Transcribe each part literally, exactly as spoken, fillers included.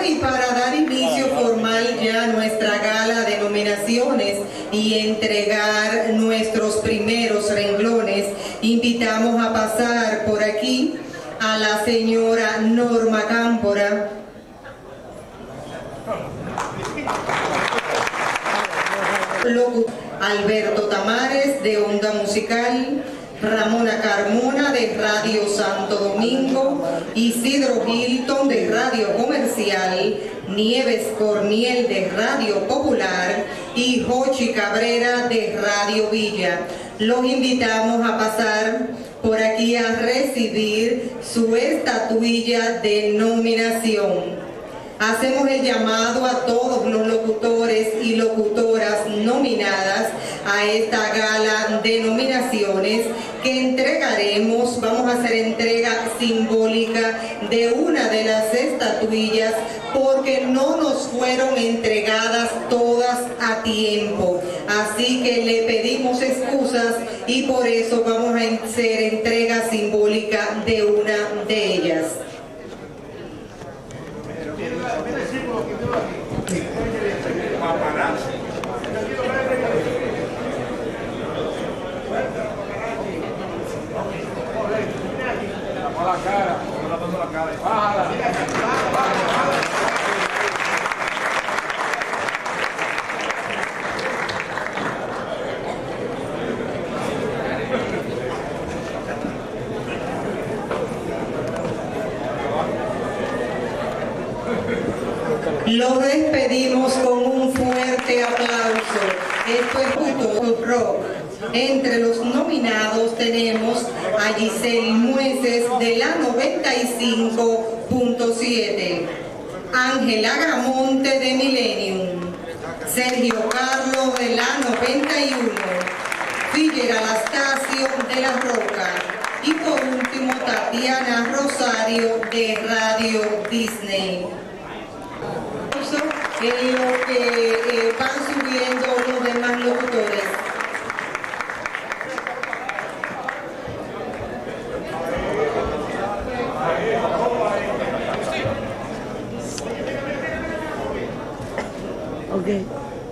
y para dar inicio formal ya a nuestra gala de nominaciones y entregar nuestros primeros renglones, invitamos a pasar por aquí a la señora Norma Cámpora, Alberto Tamares de Onda Musical, Ramona Carmona de Radio Santo Domingo, Isidro Hilton de Radio Comercial, Nieves Corniel de Radio Popular y Jochi Cabrera de Radio Villa. Los invitamos a pasar por aquí a recibir su estatuilla de nominación. Hacemos el llamado a todos los locutores y locutoras nominadas a esta gala de nominaciones que entregaremos. Vamos a hacer entrega simbólica de una de las estatuillas porque no nos fueron entregadas todas a tiempo. Así que le pedimos excusas y por eso vamos a hacer entrega simbólica de una de ellas. La cara, la cara, bájala. Los despedimos con un fuerte aplauso. Esto es Puto Rock. Entre los nominados tenemos a Giselle Mueces de la noventa y cinco punto siete, Ángela Gramonte de Millennium, Sergio Carlos de la noventa y uno, Figueroa Anastasio de La Roca y por último Tatiana Rosario de Radio Disney. En lo que eh, van subiendo los demás locutores. Okay.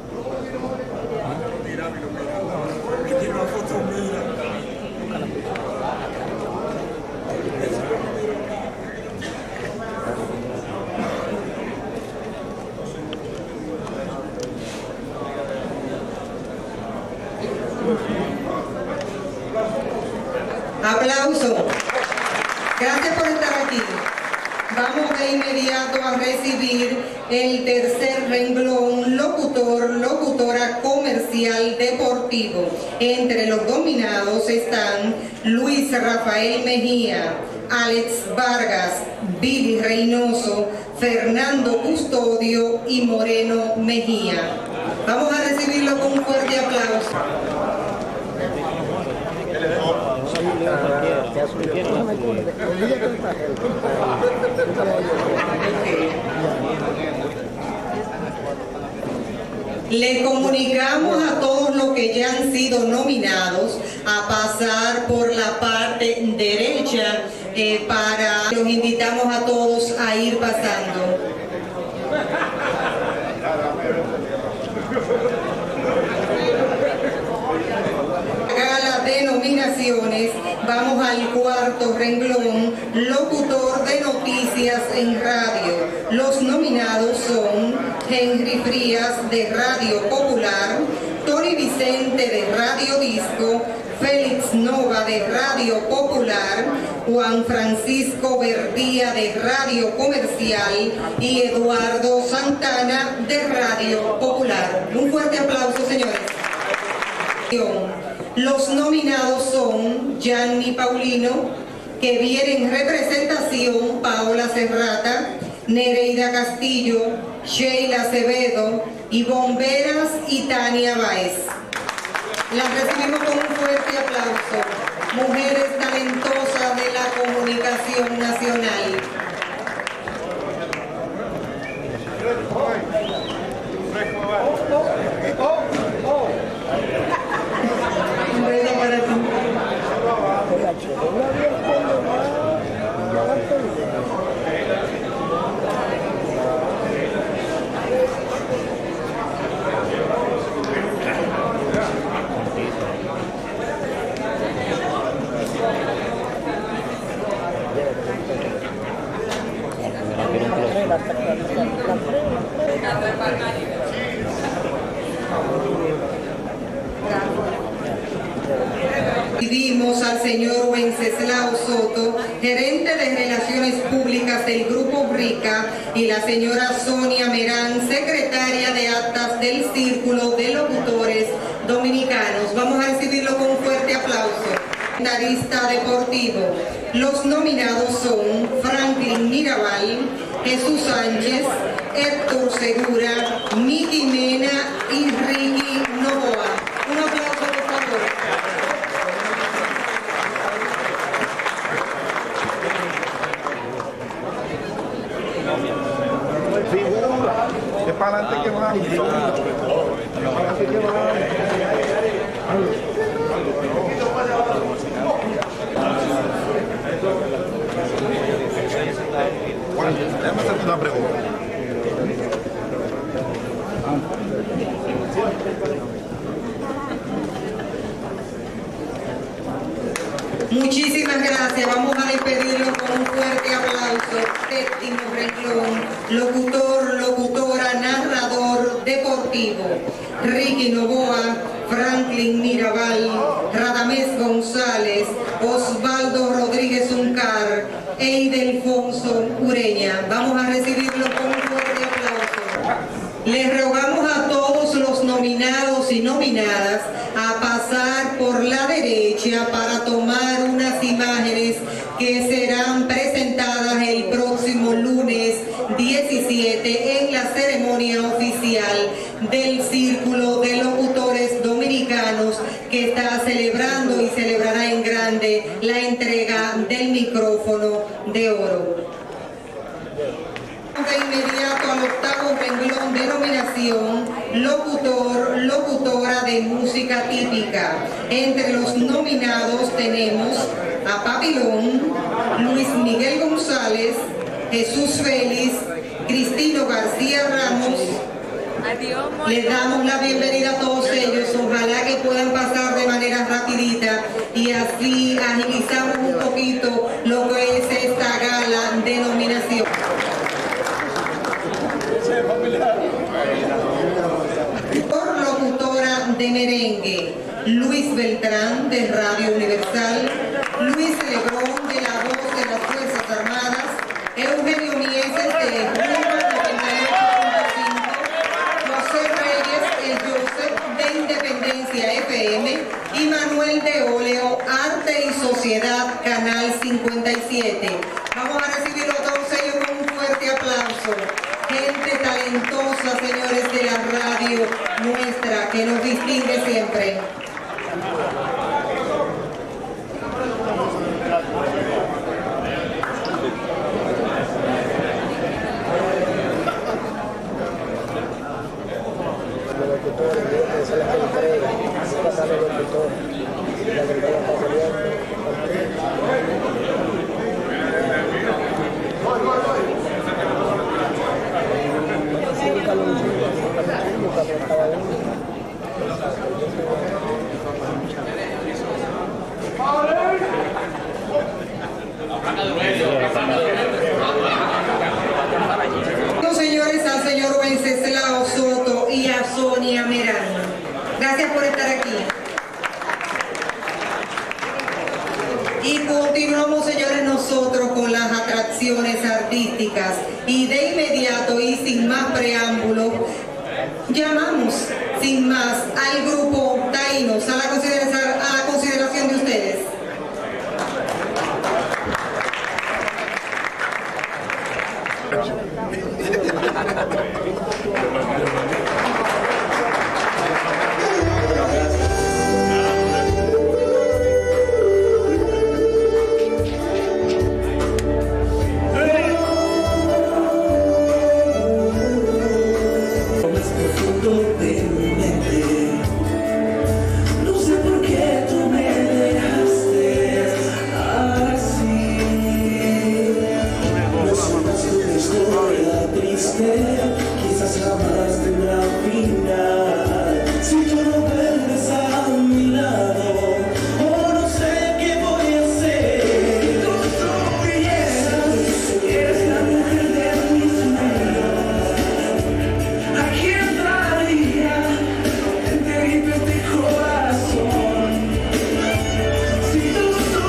Aplauso. Gracias por estar aquí. Vamos de inmediato a recibir el tercer renglón, locutor, locutora comercial deportivo. Entre los nominados están Luis Rafael Mejía, Alex Vargas, Billy Reynoso, Fernando Custodio y Moreno Mejía. Vamos a recibirlo con un fuerte aplauso. Le comunicamos a todos los que ya han sido nominados a pasar por la parte derecha eh, para... Los invitamos a todos a ir pasando. Gala de nominaciones, vamos al cuarto renglón, locutor de noticias en radio. Los nominados son Henry Frías de Radio Popular, Tony Vicente de Radio Disco, Félix Nova de Radio Popular, Juan Francisco Verdía de Radio Comercial y Eduardo Santana de Radio Popular. Un fuerte aplauso, señores. Los nominados son Gianni Paulino, que viene en representación Paola Serrata, Nereida Castillo, Sheila Acevedo, Ivonne Veras y Tania Báez. Las recibimos con un fuerte aplauso. Mujeres talentosas de la comunicación nacional. señor Wenceslao Soto, gerente de Relaciones Públicas del Grupo RICA, y la señora Sonia Merán, secretaria de Actas del Círculo de Locutores Dominicanos. Vamos a recibirlo con un fuerte aplauso. Comentarista deportivo. Los nominados son Franklin Mirabal, Jesús Sánchez, Héctor Segura, Miki Mena y Ricky Novoa. Un aplauso, por favor. Figura, es para adelante que va. Es para adelante que va. Bueno, déjame hacerte una pregunta. Muchísimas gracias. Vamos a despedirlo con un fuerte aplauso. Séptimo renglón, locutor, locutora, narrador deportivo. Ricky Novoa, Franklin Mirabal, Radamés González, Osvaldo Rodríguez Uncar e Idelfonso Ureña. Vamos a recibirlo con un fuerte aplauso. Les rogamos a todos los nominados y nominadas a pasar por la derecha para tomar unas imágenes que serán presentadas el próximo lunes diecisiete en la ceremonia oficial del Círculo de Locutores Dominicanos, que está celebrando y celebrará en grande la entrega del micrófono de oro. De inmediato al octavo renglón de nominación, locutor, locutora de música típica. Entre los nominados tenemos a Papilón, Luis Miguel González, Jesús Félix, Cristino García Ramos. Les damos la bienvenida a todos ellos. Ojalá que puedan pasar de manera rapidita y así agilizamos un poquito lo que es esta gala de nominación. Por locutora de merengue, Luis Beltrán de Radio Universal, Luis Lebrón de La Voz de las Fuerzas Armadas, Eugenio Mieses de Rumba noventa y ocho punto cinco, José Reyes, el Joseph de Independencia F M y Manuel de Óleo, Arte y Sociedad, Canal cincuenta y siete. Vamos a recibirlo a todos ellos con un fuerte aplauso. Gente talentosa, señores de la radio nuestra, que nos distingue siempre. Señores, al señor Wenceslao Soto y a Sonia Merán. Gracias por estar aquí. Y continuamos, señores, nosotros con las atracciones artísticas. Y de inmediato y sin más preámbulo, llamamos sin más al grupo Taínos a la consideración, a la consideración de ustedes. Quizás jamás tendrá final. Si tú no vuelves a mi lado, oh, no sé qué voy a hacer. Tu belleza, eres la mujer de mis sueños. ¿A quién daría enterito este corazón? Si tú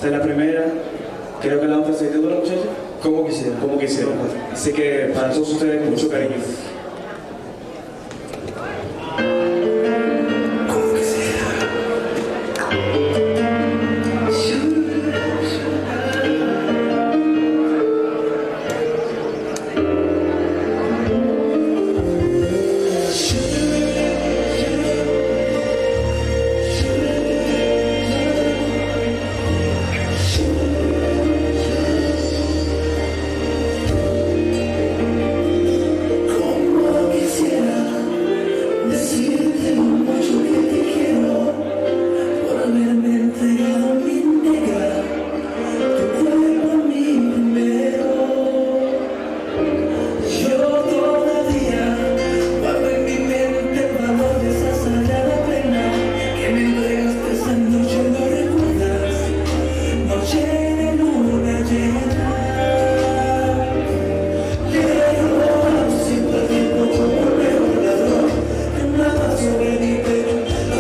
Esta es la primera. Creo que la vamos a hacer de una muchacha. Como quisiera. Como quisiera. Así que para todos ustedes, mucho cariño.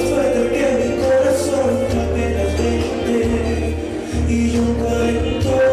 Y yo cuento